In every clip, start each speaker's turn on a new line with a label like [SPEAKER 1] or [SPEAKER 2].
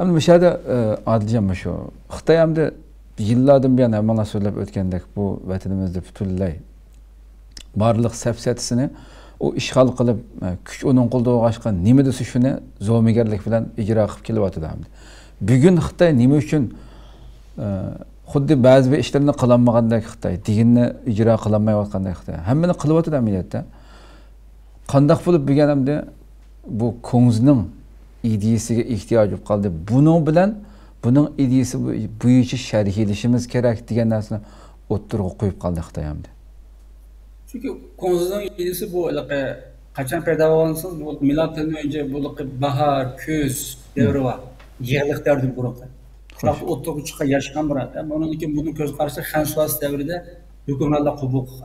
[SPEAKER 1] Hem bir şeyde adileceğim şu. Xitay hem de yıllardan bir yana bana söylep ötkendek bu vatanimizde bütünley barlıq səfsətisini o işğal qılıb küç onun qolda oğaşqan nime de şunu zomigerlik bilen icra qılıb kelyaptı hamdı. Bugün Xitay nime üçün xuddi ba'zi bir işlerini qılanmagandek Xitay, diginni icra qılanmayotgandek Xitay. Hemmini qılıptı da milletde. Qandaq bolup bilgenimde bu ko'ngizning ideyasiga ehtiyoj bo'lib qoldi. Bunun ideyasi bo'yicha sharhlashimiz kerak degan narsani o'ttirib qo'yib qoldi Xitoy hamda.
[SPEAKER 2] Çünkü ko'ngizning ideyasi bu qachon paydo bo'lgansiz, bu miloddan önce bu bahar, kuz devri var. Yig'liq davri buruqi. Shunaqa o'ttirib chiqqan yashqan bo'ladi. Bunun uchun bunun ko'z qarashi Xansuas davrida hukmronlar qabul qilgan.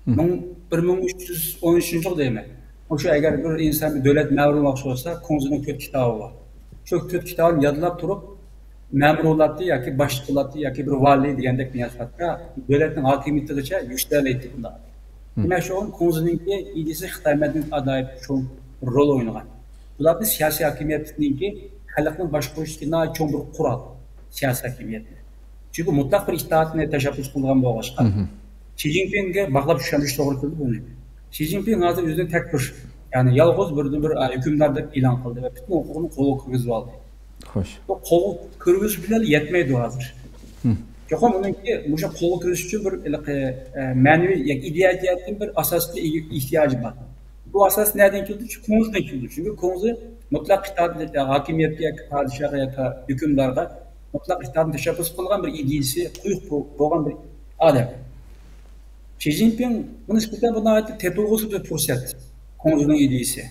[SPEAKER 2] 1313 deyman. O'sha agar bir inson bir davlat ma'murmoqchi bo'lsa, ko'ngizining 4 kitobi bor. Shu 4 kitobni yodlab turib, ma'murlarni yoki boshliqlarni yoki bir valiy degandek niyatda davlatning hokimiyatigacha yuksalaydi bunda. Demak, shu ko'ngizining ideyasi Xitoy madaniyati adoyib shu rol o'ynagan. Bularni siyosiy hokimiyatninki xalqning boshqarishida cho'ng bir qurol siyosiy hokimiyat. Chunki mutlaq bir itoatni tashabbus qilgan bo'lg'ashqa. Xi Jinping'e bağlap tushunish to'g'ri keldi buni. Xi Jinping hozir o'zining tek bir, ya'ni yolg'iz bir hukmdor deb e'lon qildi va butun huquqni qo'lga kirgizib oldi.
[SPEAKER 1] Xo'sh.
[SPEAKER 2] Bu qo'lga kirgizish bilan yetmaydi hozir. Yo'qmi buningki o'sha qo'lga kirish uchun bir ma'naviy yoki ideologiyatning bir asosiy ehtiyoji bor. Bu asos nereden keldi? Ko'ngizdan keldi. Chunki ko'ngiz mutlaq itoat hokimiyatga yoki podshohga yoki hukmdorga mutlaq itoatni tashabbus qilgan bir ideyasi quyuq bo'lgan bir odam. Xi Jinping bunu nispeten buna ait tepulgusu bir fırsat. Ko'ngizning ideyasi.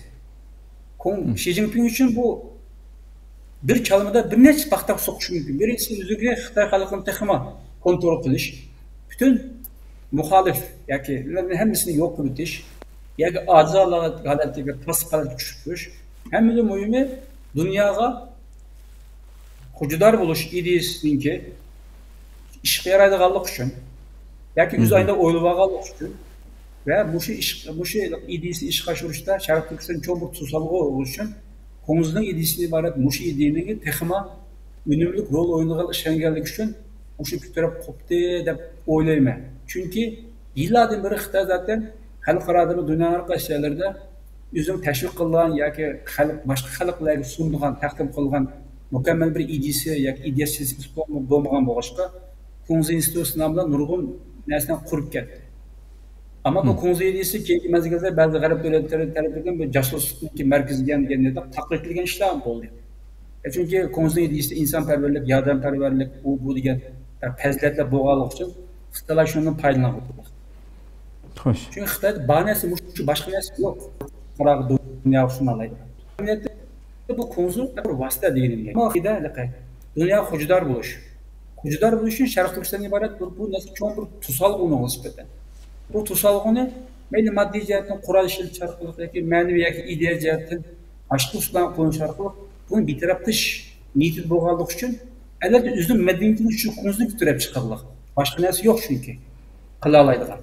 [SPEAKER 2] Xi Jinping için bu bir çalımda bir neçe paxta so'qish mumkin. Birincisi o'ziga Xitoy xalqini texma kontrol qilish, bütün muhalif yoki hammasini yo'q qilish, yoki a'zolar holatiga tasqalab tushirish, hammaning muhimi dunyoga hujudor bo'lish ideyasiniki ishga yaraydiganlik uchun yoki o'z ayında o'ylaganlik uchun va bu ideyasi ishga oshirishda Sharq Turkiston cho'ng bir tusalg'i bo'lish uchun ko'ngizning ideyasidan iborat mushu ideyaning texma unumli rol o'ynagan ishlanganlik uchun o'sha ko'tarib qopdi deb o'ylayman. Chunki yillardan beri Xitoy zaten xalqaro dunyoning qaysarlarida o'zini tashviq qilgan yoki boshqa xalqlarga sundigan, taqdim qilgan mukammal bir ideyasi yoki ideyasi bo'lmagan bo'lg'achqa Ko'ngzi instituti nomidan nurg'un narsa qurib ketdi. Ama bu Ko'ngzi ideyasi keyingi mezgilda ba'zi g'arb davlatlari tarafidan bir josuslikning markaziga deganda taqlidlangan ishlar bo'ldi. Chunki Ko'ngzi ideyasi insonparvarlik, yordamparvarlik, bu degan fazilatlar bo'lganligi uchun Xitoylar shundan foydalanadi.
[SPEAKER 1] Xo'sh.
[SPEAKER 2] Chunki Xitoyda bor narsa shu boshqa narsa yo'q. Qiraq dunyo sunalaydi. Bu Ko'ngzi bir vosita deyilgan. Mohida dunyo hujudor bo'lish. Hujudor bo'lish uchun Sharq Turkistondan iborat bu narsa cho'ng bir tusalg'uni nisbatan. Bu tusalg'uni mayli moddiy jihatdan qurol ishlatish orqali yoki ma'naviy yoki ideya jihatdan boshqa usullarni qo'yish orqali buni bitirabtish niyati bo'lganligi uchun albatta o'zining madaniyatini shu ko'zni bitirib chiqarlik. Boshqa narsa yo'q chunki qila oladigan.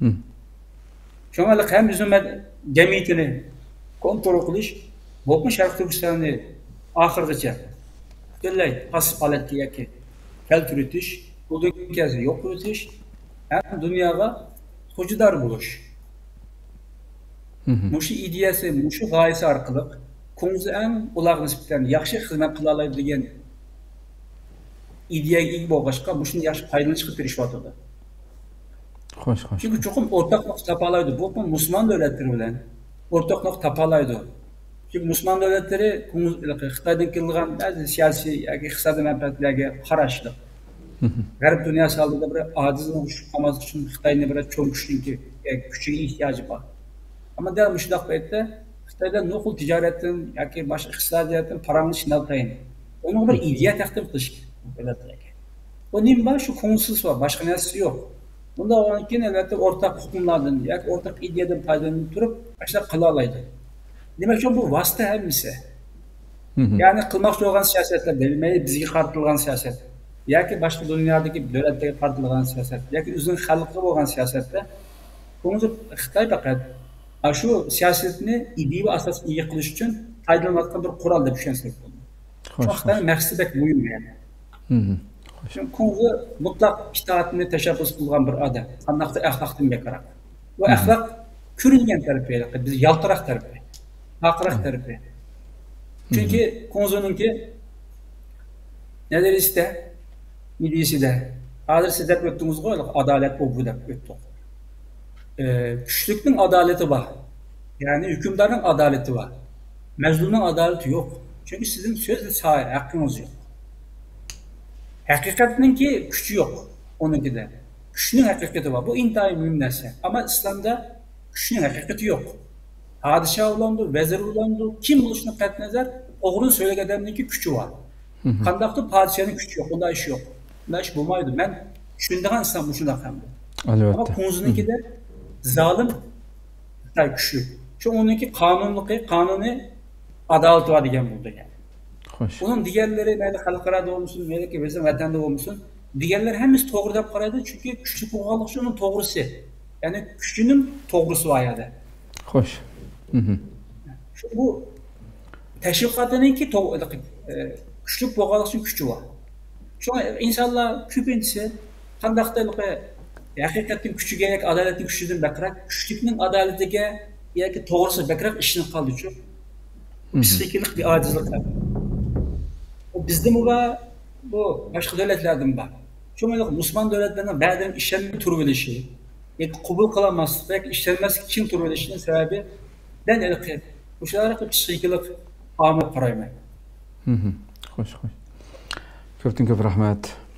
[SPEAKER 2] Shunga ham o'zining jamiyatini kontrol qilish, bu Sharq Turkistonni oxirigacha butunlay pasif holatga yoki keltiritish, bundan keyin yo'q qilish, ham dunyoga hujudor bo'lish. Mushu ideyasi, mushu g'oyasi orqali ko'ngzi ham ularga nisbatan yaxshi xizmat qila oladi degan ideyaga ega bo'lg'achqa mushuni yaxshi foydalanishga tirishyapti.
[SPEAKER 1] Xo'sh.
[SPEAKER 2] Chunki cho'qim o'rtoq nuqta topa oladi. Bu musulmon davlatlari bilan o'rtoq nuqta topa oladi. Chunki musulmon davlatlari Xitoydan kelgan ba'zi siyosiy yoki iqtisodiy manfaatlarga qarashli. G'arb dunyosi oldida bir ojizlik qilmaslik uchun Xitoyni bir cho'mishninki kuchiga ehtiyoji bor. Ammo da shunday paytda Xitoyda nuqul tijoratdan yoki boshqa iqtisodiyotdan paramlish naltayin. Uni bir ideya taqdim qilish kerak. Bu nima shu ko'ngilsiz va boshqa narsa yo'q. Bunda keyin albatta o'rtaq hukmlardan yoki o'rtaq ideyadan foydalanib turib, ashla qila oladi. Demak, bu vosita hammasi. Ya'ni qilmoqchi bo'lgan siyosatlar bilmaydi, bizga qaratilgan siyosat. Yoki boshqa dunyodagi davlatlarga qaratilgan siyosat, yoki o'zining xalqiga bo'lgan siyosatda ko'ngzi Xitoy faqat shu siyosatni ideya asosida ega qilish uchun foydalanayotgan bir qurol deb tushunsak bo'ladi.
[SPEAKER 1] Xo'sh,
[SPEAKER 2] Xitoyning maqsadi bek muhim yani. Çünkü Kunzu mutlak itaatini teşebbüs kılgan bir adam. Qandaqda axlaqdan bekarak. Bu axlaq körüngen tarafı, biz yaltırak tarafı, haqıraq tarafı. Çünkü Kunzu'nunki neler iste, midisi de. Hazır siz hep öttünüz koyalım, adalet o bu da öttük. Güçlükün adaleti var. Yani hükümdarın adaleti var. Mezlunun adaleti yok. Çünkü sizin sözle sahip, hakkınız yok. Hakikatinin ki gücü yok onunki de. Güçünün hakikati var. Bu intihai mühim narsa. Ama İslam'da güçünün hakikati yok. Padişah olandı, vezir olandı, kim buluşuna qat'i nazar, oğrun söyleyen adamınki gücü var. Qandaqda padişahın gücü yok, onda iş yok. Onda iş bulmaydı. Ben düşündüğün İslam bu şuna qamdı. Ama Kunzu'nunki de zalim Xitoy güçlü. Çünkü onunki kanuni adalet var degan buldu yani.
[SPEAKER 1] Xo'sh.
[SPEAKER 2] Onun diğerleri mayli xalqarada olmuşsun, mayli ki bizim vatanda olmuşsun. Diğerler hemiz to'g'ri deb qaraydi, çünkü kuchli bo'lganlik uchun uning to'g'risi. Ya'ni kuchlining to'g'risi var yani.
[SPEAKER 1] Xo'sh.
[SPEAKER 2] Şu bu teşviqatiningki kuchli bo'lganlik uchun kuchi var. Şu insonlar ko'pincha qandaqdalik haqiqatning kuchiga yoki adolatning kuchidan baqiroq kuchlikning adolatiga yoki to'g'risi baqiroq ishlanib qoldi uchun psixikalik bir ojizlik. O bizde mi var, bu başka devletlerde mi var? Çünkü Müslüman devletlerinin bazılarının işlerinin turbilişi, kabul kılamaz, belki işlenmez için turbilişinin sebebi ben de bu şeyler psixikalik amil qarayman.
[SPEAKER 1] Xo'sh, xo'sh. Ko'pdan ko'p rahmat.